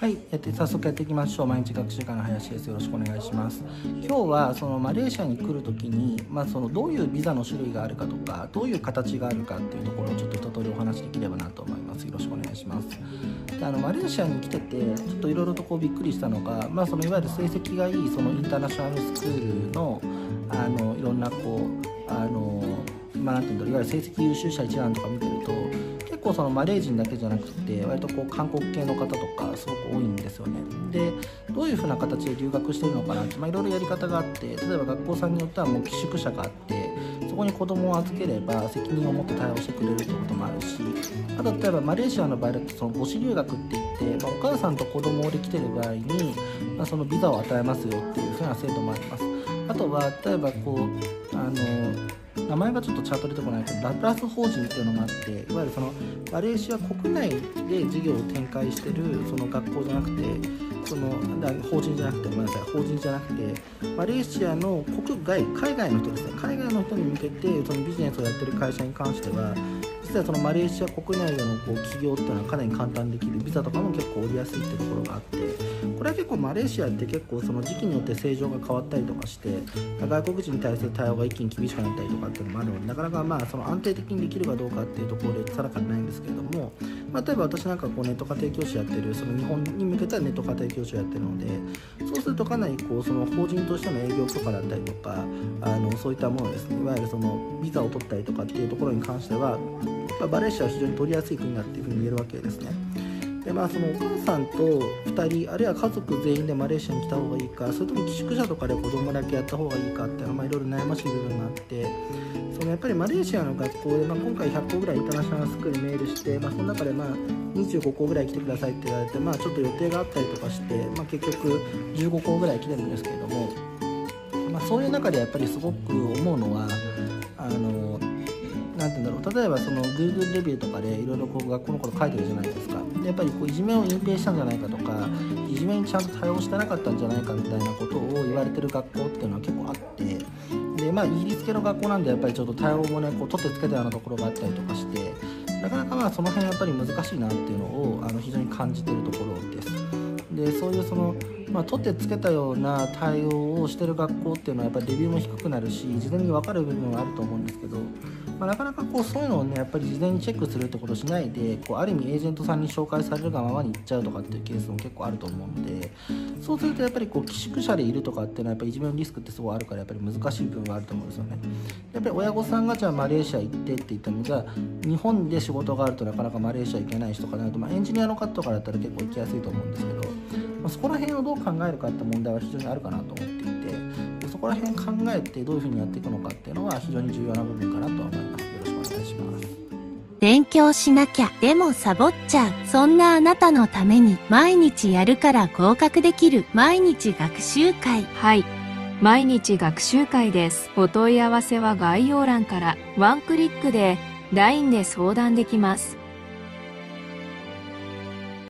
はい、早速やっていきましょう。毎日学習会の林です。よろしくお願いします。今日はそのマレーシアに来るときに、そのどういうビザの種類があるかとか、どういう形があるかっていうところをちょっと一通りお話しできればなと思います。よろしくお願いします。でマレーシアに来てて、ちょっといろいろとびっくりしたのが、そのいわゆる成績がいいそのインターナショナルスクールのいろんななんていうんだろう、いわゆる成績優秀者一覧とか見てると、結構そのマレー人だけじゃなくて割と韓国系の方とかすごく多いんですよね。でどういうふうな形で留学してるのかなって、いろいろやり方があって、例えば学校さんによってはもう寄宿舎があって、そこに子供を預ければ責任を持って対応してくれるってこともあるし、あと例えばマレーシアの場合だとその母子留学って言って、お母さんと子供で来てる場合に、そのビザを与えますよっていうふうな制度もあります。あとは例えば名前がちょっとチャート出てこないけど、ラプラス法人っていうのがあって、いわゆるそのマレーシア国内で事業を展開してるその学校じゃなくて、法人じゃなくて、法人じゃなくて、マレーシアの国外、海外の人ですね、海外の人に向けてそのビジネスをやってる会社に関しては、実はそのマレーシア国内での起業っていうのはかなり簡単にできる、ビザとかも結構降りやすいっていうところがあって、これは結構マレーシアって結構その時期によって政情が変わったりとかして、外国人に対する対応が一気に厳しくなったりとかっていうのもあるので、なかなかその安定的にできるかどうかっていうところで定かにないんですけれども、例えば私なんかネット家庭教師やってる、その日本に向けたネット家庭教師をやってるので、そうするとかなりその法人としての営業許可だったりとか、そういったものですね、いわゆるそのビザを取ったりとかっていうところに関しては、マレーシアは非常に取りやすい国だっていうふうに言えるわけですね。でそのお母さんと2人、あるいは家族全員でマレーシアに来た方がいいか、それとも寄宿舎とかで子供だけやった方がいいかっていうのは、いろいろ悩ましい部分があって、やっぱりマレーシアの学校で、今回100校ぐらいインターナショナルスクールにメールして、その中で25校ぐらい来てくださいって言われて、ちょっと予定があったりとかして、結局15校ぐらい来てるんですけれども、そういう中でやっぱりすごく思うのは、なんて言うんだろう、例えばその Google レビューとかでいろいろ学校のこと書いてるじゃないですか。でやっぱりいじめを隠蔽したんじゃないかとか、いじめにちゃんと対応してなかったんじゃないかみたいなことを言われてる学校っていうのは結構あって、でイギリス系の学校なんでやっぱりちょっと対応もね取ってつけたようなところがあったりとかして、なかなかその辺やっぱり難しいなっていうのを非常に感じているところです。でそういう取ってつけたような対応をしてる学校っていうのはやっぱりレビューも低くなるし、事前に分かる部分はあると思うんですけど、なかなかそういうのをねやっぱり事前にチェックするってことをしないで、ある意味エージェントさんに紹介されるがままに行っちゃうとかっていうケースも結構あると思うので、そうするとやっぱり寄宿舎でいるとかっていうのはやっぱりいじめのリスクってすごいあるから、やっぱり難しい部分があると思うんですよね。やっぱり親御さんがじゃあマレーシア行ってって言っても、じゃあ日本で仕事があるとなかなかマレーシア行けない人とかになると、エンジニアの方とかだったら結構行きやすいと思うんですけど、そこら辺をどう考えるかって問題は非常にあるかなと思っていて、そこら辺考えてどういうふうにやっていくのかっていうのは非常に重要な部分かなと思います。よろしくお願いします。 勉強しなきゃ、でもサボっちゃう。そんなあなたのために毎日やるから合格できる毎日学習会。 はい。毎日学習会です。お問い合わせは概要欄からワンクリックで LINE で相談できます。